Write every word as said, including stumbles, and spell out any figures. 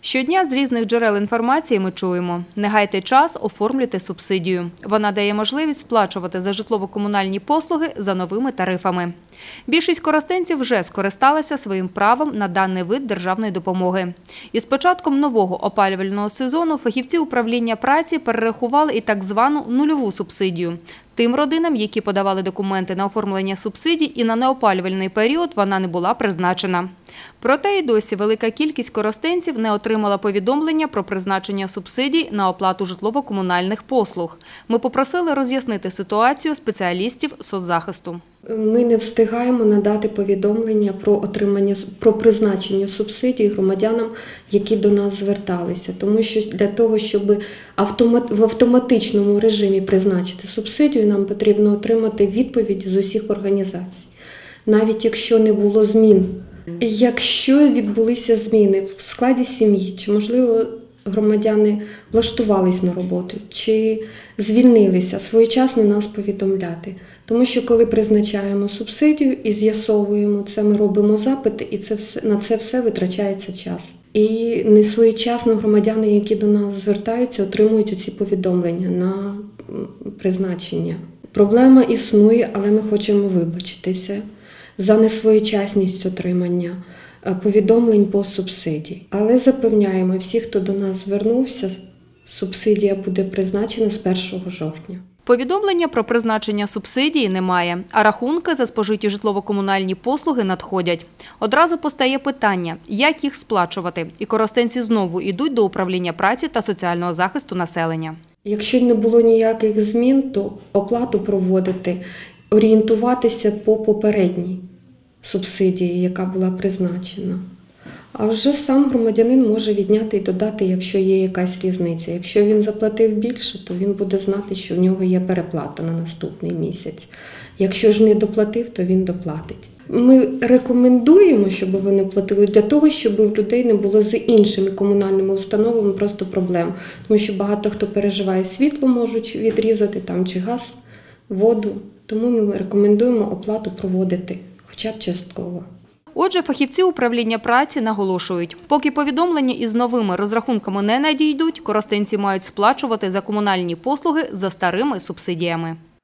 Щодня з різних джерел інформації ми чуємо – не гайте час, оформлюйте субсидію. Вона дає можливість сплачувати за житлово-комунальні послуги за новими тарифами. Більшість коростенців вже скористалися своїм правом на даний вид державної допомоги. І з початком нового опалювального сезону фахівці управління праці перерахували і так звану нульову субсидію. Тим родинам, які подавали документи на оформлення субсидій і на неопалювальний період, вона не була призначена. Проте і досі велика кількість коростенців не отримала повідомлення про призначення субсидій на оплату житлово-комунальних послуг. Ми попросили роз'яснити ситуацію спеціалістів соцзахисту. Ми не встигаємо надати повідомлення про отримання, про призначення субсидій громадянам, які до нас зверталися. Тому що для того, щоб автомат, в автоматичному режимі призначити субсидію, нам потрібно отримати відповідь з усіх організацій. Навіть якщо не було змін. Якщо відбулися зміни в складі сім'ї, чи, можливо, громадяни влаштувались на роботу, чи звільнилися, своєчасно нас повідомляти. Тому що коли призначаємо субсидію і з'ясовуємо це, ми робимо запити, і це все, на це все витрачається час. І не своєчасно громадяни, які до нас звертаються, отримують ці повідомлення на призначення. Проблема існує, але ми хочемо вибачитися за несвоєчасність отримання повідомлень по субсидії. Але запевняємо, всі, хто до нас звернувся, субсидія буде призначена з першого жовтня. Повідомлення про призначення субсидії немає, а рахунки за спожиті житлово-комунальні послуги надходять. Одразу постає питання, як їх сплачувати, і коростенці знову йдуть до управління праці та соціального захисту населення. Якщо не було ніяких змін, то оплату проводити, орієнтуватися по попередній субсидії, яка була призначена. А вже сам громадянин може відняти і додати, якщо є якась різниця. Якщо він заплатив більше, то він буде знати, що в нього є переплата на наступний місяць. Якщо ж не доплатив, то він доплатить. Ми рекомендуємо, щоб вони платили для того, щоб у людей не було з іншими комунальними установами просто проблем. Тому що багато хто переживає, світло можуть відрізати, там, чи газ, воду. Тому ми рекомендуємо оплату проводити хоча б частково. Отже, фахівці управління праці наголошують, поки повідомлення із новими розрахунками не надійдуть, коростенці мають сплачувати за комунальні послуги за старими субсидіями.